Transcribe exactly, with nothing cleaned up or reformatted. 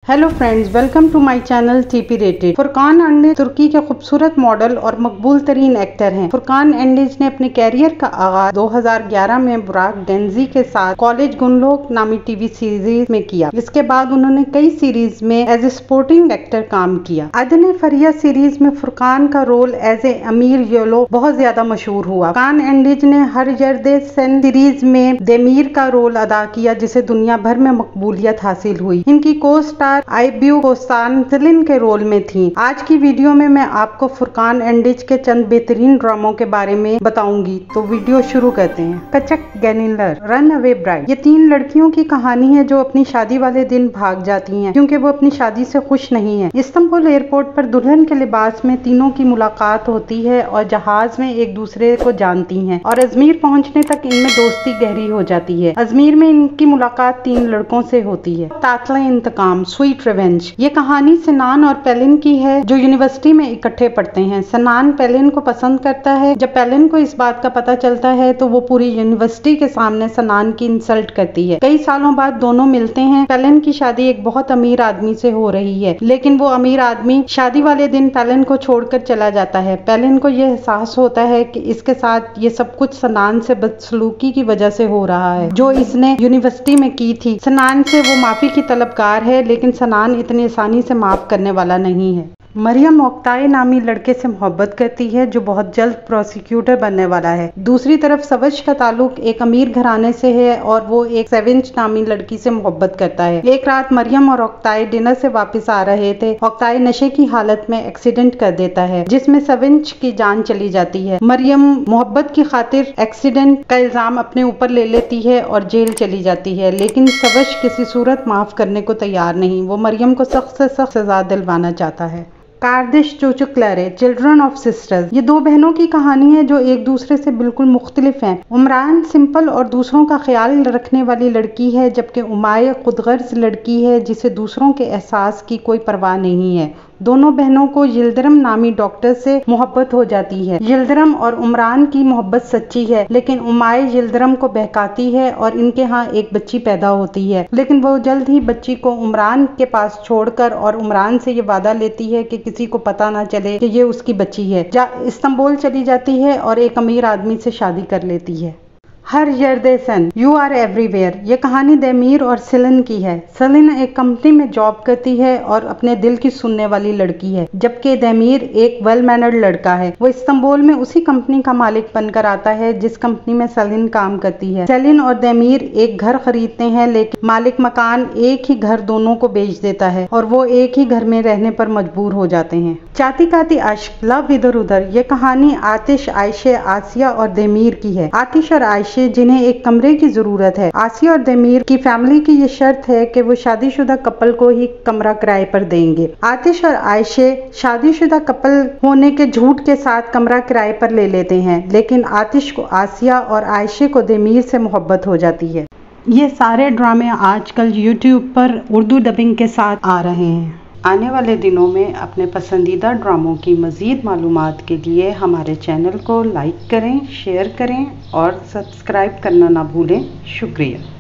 Hello friends, welcome to my channel TP rated. Furkan Andic तुर्की के खूबसूरत model और मकबूल तरीन एक्टर हैं। फुरकान एंडिज ने अपने कैरियर का आगाज दो हज़ार ग्यारह में बुराक डेंजी के साथ कॉलेज गुनलोक नामी टीवी सीरीज में किया। इसके बाद उन्होंने कई सीरीज में एज ए सपोर्टिंग एक्टर काम किया। आदने फरिया सीरीज में फुरकान का रोल एज ए अमीर येलो बहुत ज्यादा मशहूर हुआ। फुरकान एंडिज ने हर जर्दे सन सीरीज में देमीर का रोल अदा किया, जिसे दुनिया भर में मकबूलियत हासिल हुई। इनकी को स्टार आईब्यू कोस्तान सेलिन के रोल में थी। आज की वीडियो में मैं आपको फुरकान एंडिज के चंद बेहतरीन ड्रामों के बारे में बताऊंगी, तो वीडियो शुरू करते हैं। कचक गैनिलर, रन अवे ब्राइड। ये तीन लड़कियों की कहानी है जो अपनी शादी वाले दिन भाग जाती हैं क्योंकि वो अपनी शादी से खुश नहीं है। इस्तांबुल एयरपोर्ट पर दुल्हन के लिबास में तीनों की मुलाकात होती है और जहाज में एक दूसरे को जानती हैं और अजमेर पहुंचने तक इनमें दोस्ती गहरी हो जाती है। अजमेर में इनकी मुलाकात तीन लड़कों से होती है। तातला इंतकाम, स्वीट रिवेंज। ये कहानी सनान और पेलिन की है जो यूनिवर्सिटी में इकट्ठे पढ़ते हैं। सनान पेलिन को पसंद करता है। जब पेलिन को इस बात का पता चलता है तो वो पूरी यूनिवर्सिटी के सामने सनान की इंसल्ट करती है। कई सालों बाद दोनों मिलते हैं। पेलिन की शादी एक बहुत अमीर आदमी से हो रही है, लेकिन वो अमीर आदमी शादी वाले दिन पेलिन को छोड़कर चला जाता है। पेलिन को यह एहसास होता है कि इसके साथ ये सब कुछ सनान से बदसलूकी की वजह से हो रहा है जो इसने यूनिवर्सिटी में की थी। सनान से वो माफी की तलबगार है, लेकिन सनान इतनी आसानी से माफ करने वाला नहीं है। मरियम ओक्ताई नामी लड़के से मोहब्बत करती है जो बहुत जल्द प्रोसिक्यूटर बनने वाला है। दूसरी तरफ सवज का ताल्लुक एक अमीर घराने से है और वो एक सेविंच नामी लड़की से मोहब्बत करता है। एक रात मरियम और ओक्ताई डिनर से वापस आ रहे थे। ओक्ताई नशे की हालत में एक्सीडेंट कर देता है जिसमें सविंच की जान चली जाती है। मरियम मोहब्बत की खातिर एक्सीडेंट का इल्जाम अपने ऊपर ले लेती है और जेल चली जाती है, लेकिन सवज किसी सूरत माफ करने को तैयार नहीं। वो मरियम को सख्त से सख्त सजा दिलवाना चाहता है। कार्दिश चोचुक्लरे, चिल्ड्रन ऑफ सिस्टर्स। ये दो बहनों की कहानी है जो एक दूसरे से बिल्कुल मुख्तलिफ हैं। उमरान सिंपल और दूसरों का ख्याल रखने वाली लड़की है, जबकि उमाय खुदगर्ज लड़की है जिसे दूसरों के एहसास की कोई परवाह नहीं है। दोनों बहनों को यिल्दिरम नामी डॉक्टर से मोहब्बत हो जाती है। यिल्दिरम और उमरान की मोहब्बत सच्ची है, लेकिन उमाय यिल्दिरम को बहकाती है और इनके यहाँ एक बच्ची पैदा होती है, लेकिन वो जल्द ही बच्ची को उमरान के पास छोड़कर और उमरान से ये वादा लेती है कि किसी को पता ना चले कि ये उसकी बच्ची है। जा इस्तांबुल चली जाती है और एक अमीर आदमी से शादी कर लेती है। हर यर्दे सन, यू आर एवरीवेयर। ये कहानी देमीर और सेलिन की है। सेलिन एक कंपनी में जॉब करती है और अपने दिल की सुनने वाली लड़की है, जबकि देमीर एक वेल मैनर्ड लड़का है। वो इस्तांबुल में उसी कंपनी का मालिक बनकर आता है जिस कंपनी में सेलिन काम करती है। सेलिन और देमीर एक घर खरीदते हैं, लेकिन मालिक मकान एक ही घर दोनों को बेच देता है और वो एक ही घर में रहने पर मजबूर हो जाते हैं। चाती काती अश्क, लव इधर उधर। ये कहानी आतिश, आयशे, आसिया और देमीर की है। आतिश और आयशे जिन्हें एक कमरे की जरूरत है। आसिया और देमीर की फैमिली की ये शर्त है कि वो शादीशुदा कपल को ही कमरा किराए पर देंगे। आतिश और आयशे शादीशुदा कपल होने के झूठ के साथ कमरा किराए पर ले लेते हैं, लेकिन आतिश को आसिया और आयशे को देमीर से मोहब्बत हो जाती है। ये सारे ड्रामे आजकल यूट्यूब पर उर्दू डबिंग के साथ आ रहे हैं। आने वाले दिनों में अपने पसंदीदा ड्रामों की मज़ीद मालूमात के लिए हमारे चैनल को लाइक करें, शेयर करें और सब्सक्राइब करना ना भूलें। शुक्रिया।